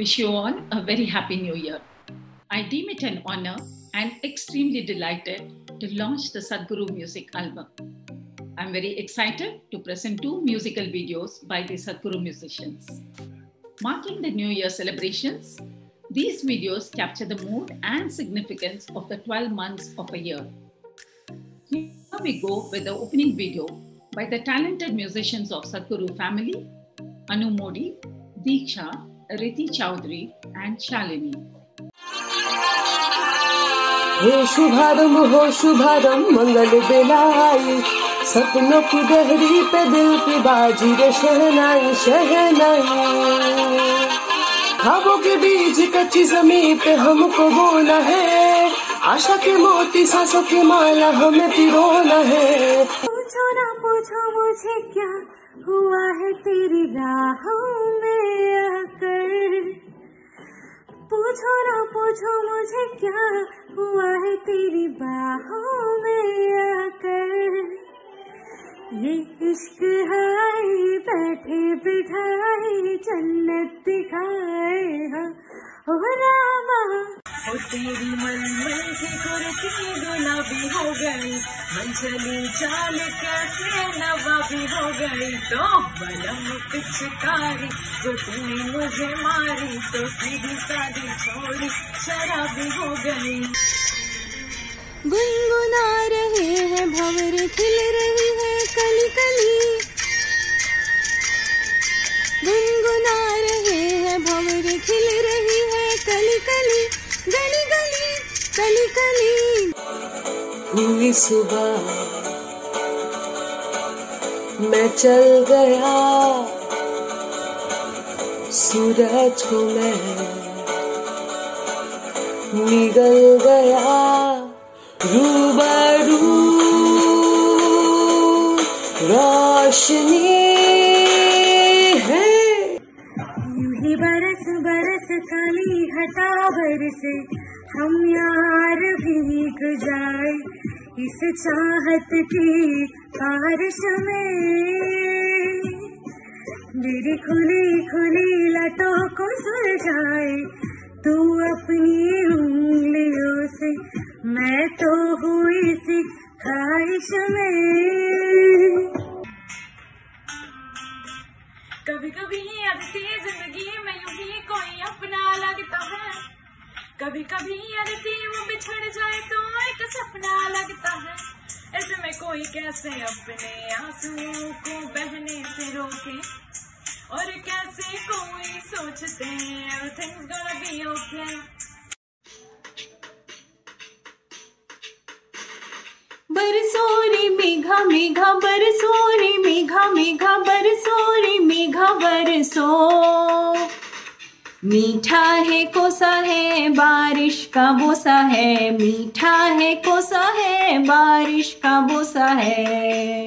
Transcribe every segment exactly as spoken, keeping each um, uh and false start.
wish you all a very happy new year. I deem it an honor and extremely delighted to launch the Sadhguru Music Album. I'm very excited to present two musical videos by the Sadhguru musicians. Marking the New Year celebrations, these videos capture the mood and significance of the twelve months of a year. Here we go with the opening video by the talented musicians of Sadhguru family, Anu Modi, Deeksha, Riti Chaudhary and Shalini. हो शुभारंभ हो शुभारंभ मंगल बेलाई सपनों की गहरी पे दिल की बाजी रे शहनाई शहनाई ख्वाबों के बीज कच्ची जमीन पे हमको बोना है आशा के मोती सांसों की माला हमें पिरोना है पूछो ना पूछो मुझे क्या हुआ है तेरी राहों में आकर पूछो ना पूछो मुझे क्या हुआ है तेरी बाहों में आकर ये इश्क है बैठे बिठाए जन्नत दिखाए हाँ हो रामा हो तेरी मन मन से कुर्ती गुलाबी हो गई मन चली चाल कैसे नवाबी हो गई तो बलम पिचकारी जो तूने मुझे मारी तो सीधी सादी छोड़ी शराबी हो गई गुनगुना रहे हैं भंवर खिल रही है कली कली गुनगुना रहे हैं भंवर खिल रही है कली कली गली गली कली कली हुई सुबह मैं चल गया सूरज को मैं निगल गया रूबरू रोशनी है यूं ही बरस बरस काली हटा बरसे हम यार भीग जाए इस चाहत की बारिश में मेरी खुली खुली लटों को सुलझाए तू अपनी उंगलियों से मैं तो हुई सी ख्वाहिश में कभी कभी आती जिंदगी में यूं ही कोई अपना लगता है कभी कभी आती वो बिछड़ जाए तो एक सपना लगता है ऐसे में कोई कैसे अपने आंसुओं को बहने से रोके और कैसे कोई सोचते हैं everything's gonna be okay बरसो रे मेघा मेघा बरसो रे मेघा मेघा बरसो रे मेघा बरसो मीठा है कोसा है बारिश का बोसा है मीठा है कोसा है बारिश का बोसा है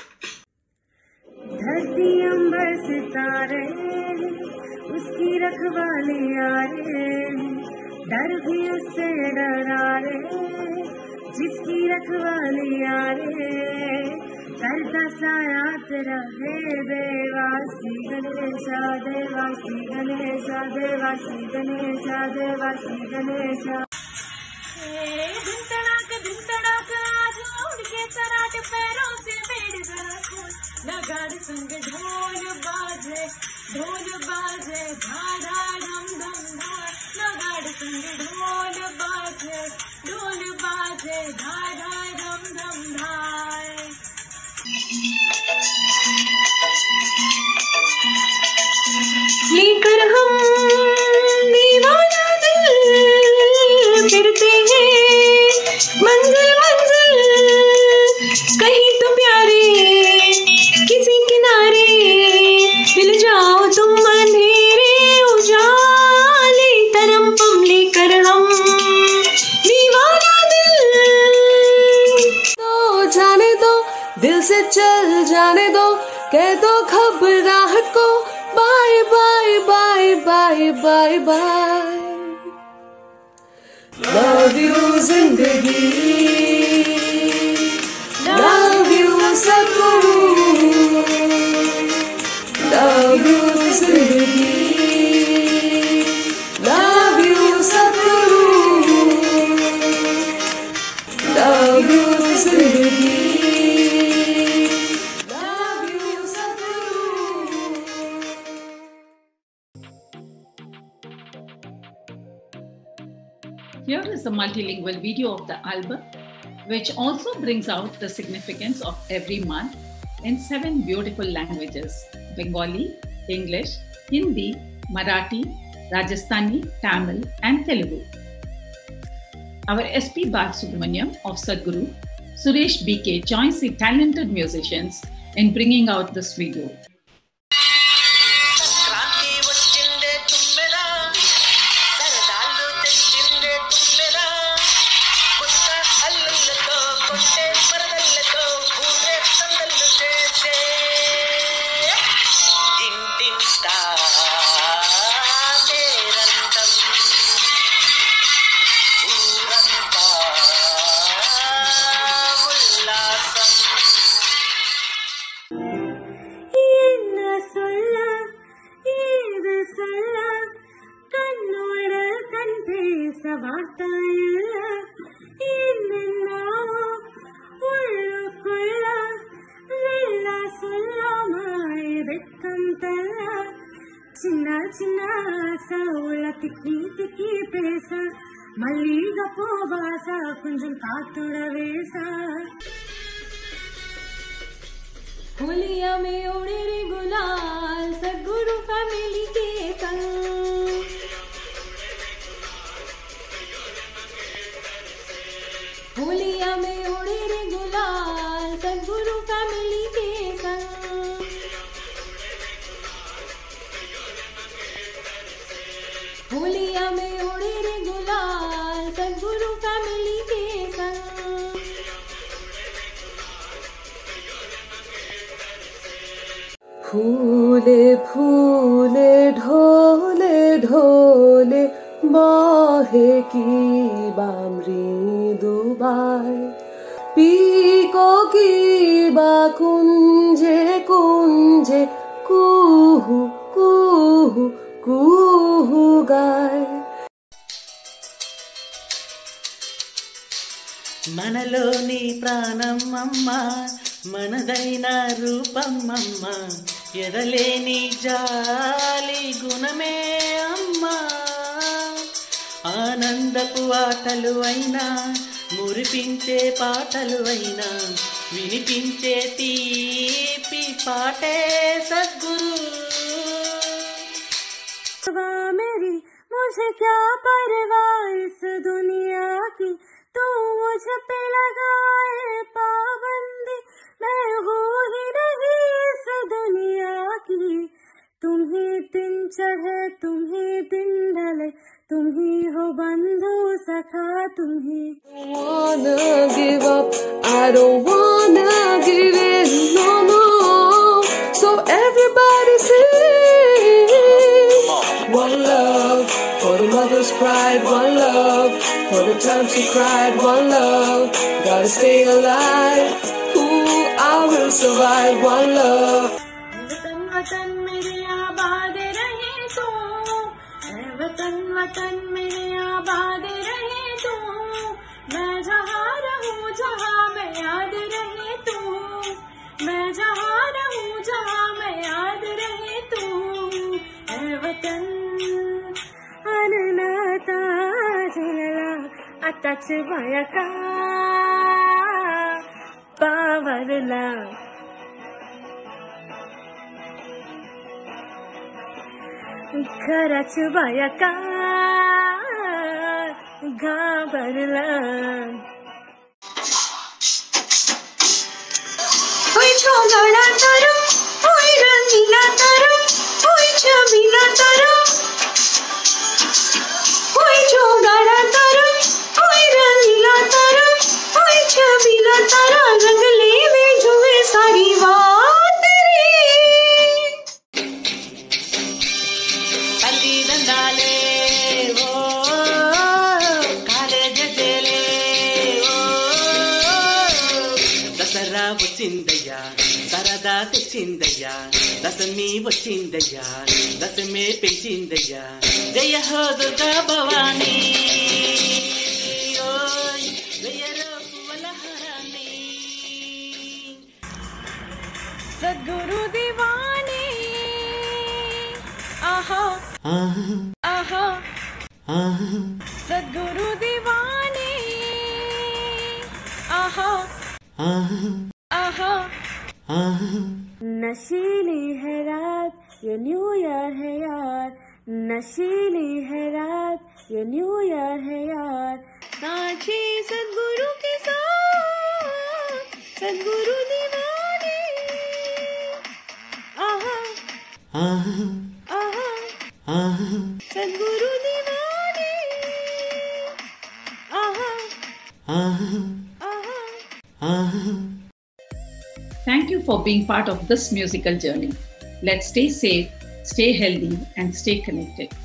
धरती अंबर सितारे उसकी रखवाली यारे डर भी उससे डरा रे जिसकी रखवाली यारे करता सायात रहे देवासी गणेशा देवासी गणेशा देवासी गणेशा देवासी गणेशा दिन तड़ाक दिन तड़ाक आज उड़ के सराट पैरों से मेरे जरा खोल नगाड़ संग ढोल बाजे ढोल बाजे धारा धम धम धार नगाड़ संग ढोल बाजे ढोल बाजे धारा धम धम धार लेकर हम दीवाना दिल फिरते हैं मंजिल मंजिल कहीं तो प्यारे किसी किनारे मिल जाओ तुम अंधेरे उजाले तरम पम लेकर हम दीवाना दिल तो जाने दो दिल से चल जाने दो कह दो घबराहट को bye bye bye bye bye bye love you जिंदगी love you Sadhguru love you जिंदगी is the multilingual video of the album, which also brings out the significance of every month in seven beautiful languages: Bengali, English, Hindi, Marathi, Rajasthani, Tamil, and Telugu. Our S P Balasubramaniam of Sadhguru, Suresh B K joins the talented musicians in bringing out this video. చిన్న చిన్న సౌల తిక్కి తిక్కి పేస మల్లిగా పోవాస కొంచెం కాతుర వేస होलिया में उड़े रे गुलाल सद्गुरु family के संग होलिया में उड़े रे गुलाल सद्गुरु फैमिली के संग होलिया में उड़े रे गुलाल सद्गुरु फैमिली के संग फूले फूले ढोले ढोले बाहे की बामरी दुबार पीको की बा कुंजे कुंजे कुहू कुहू कुहू गाय మనలోని ప్రాణమమ్మ మనదైన రూపమమ్మ ఎదలేని జాలి గుణమే అమ్మ ఆనందపు ఆటలు అయినా మురిపించే పాటలు అయినా వినిపించే తీపి పాటే సద్గురు मेरी मुझे क्या परवाह इस दुनिया की तू मुझ पे लगाए पाबंदी मैं हूँ ही नहीं इस दुनिया की तुम ही दिन चढ़े तुम ही दिन ढले तुम ही हो बंधु सखा तुम ही wanna give up I don't wanna give in no no so everybody sing one love for the mother's pride one love for the times she cried one love gotta stay alive ooh I will survive one love वतन वतन मेरे आबाद रहे तू वतन वतन मेरे आबाद रहे तू मैं जहाँ रहूँ जहाँ मैं याद रहे तू मैं जहाँ रहूँ जहाँ मैं याद रहे तू ऐ वतन अननाता जिला अटच भयका पावरला खरच भयका घाबरला ओय छोगड़ा तारा ओय रंगीला तारा ओय छबीला तारा ओय छोगड़ा तारा ओय रंगीला तारा ओय छबीला तारा रंगले में जुए सारी बात तेरी తల్లి దండాలే ఓ కాలేజ చేలే ఓ దసరా వచ్చిందయ్యా సరదా తెచ్చిందయ్యా దశమి వచ్చిందయ్యా దశమే పెంచిందయ్యా జయ హో దుర్గా భవానీ ఓయ్ జయ రఘువలహరాణి सद्गुरु दीवाने आहा ఆహా आहा ఆహా सद्गुरु दीवाने आहा नशीली है रात ये न्यू ईयर है यार, नशीली है रात ये न्यू ईयर है यार। नाचे सदगुरु के साथ सदगुरु दीवाने, आहा आहा सदगुरु दीवाने, आहा आहा। Thank you for being part of this musical journey. Let's stay safe, stay healthy, and stay connected.